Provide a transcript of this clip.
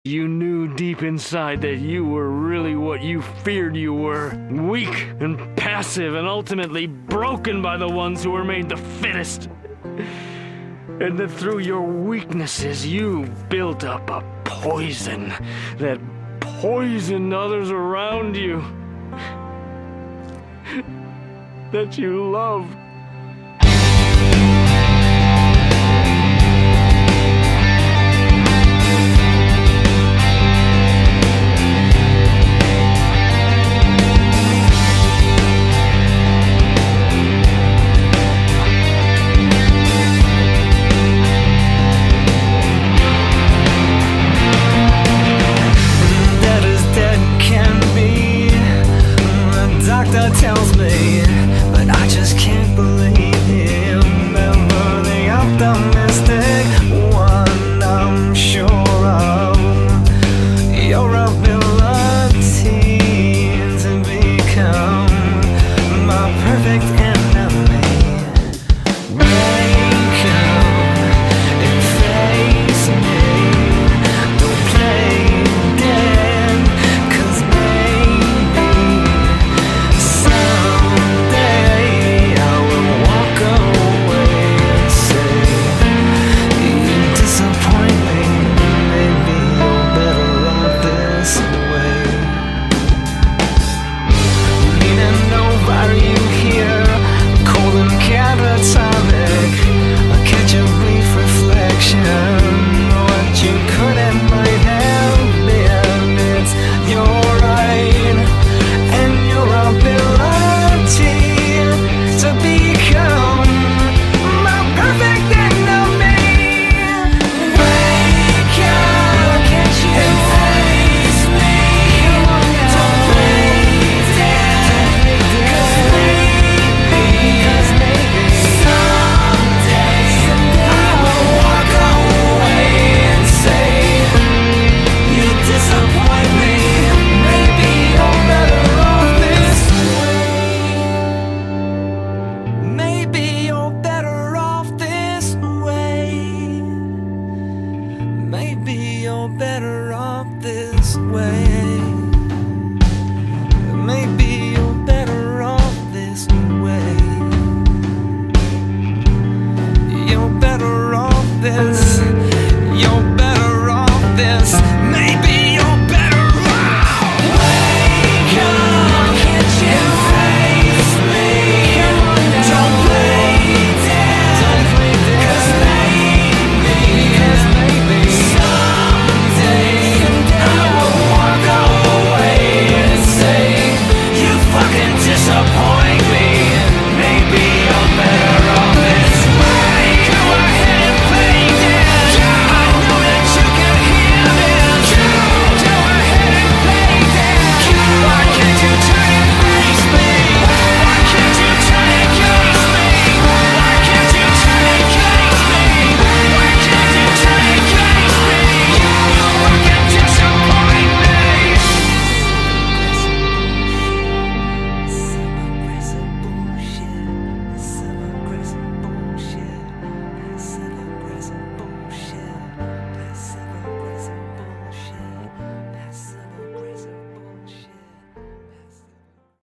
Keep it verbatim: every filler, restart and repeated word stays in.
You knew deep inside that you were really what you feared you were. Weak and passive and ultimately broken by the ones who were made the fittest. And that through your weaknesses you built up a poison that poisoned others around you. That you loved. Doctor tells me, but I just can't believe him. Never the optimistic one, I'm sure of your ability to become my perfect enemy. Wake up and face me. Don't play dead, 'cause maybe you're better off this way. Maybe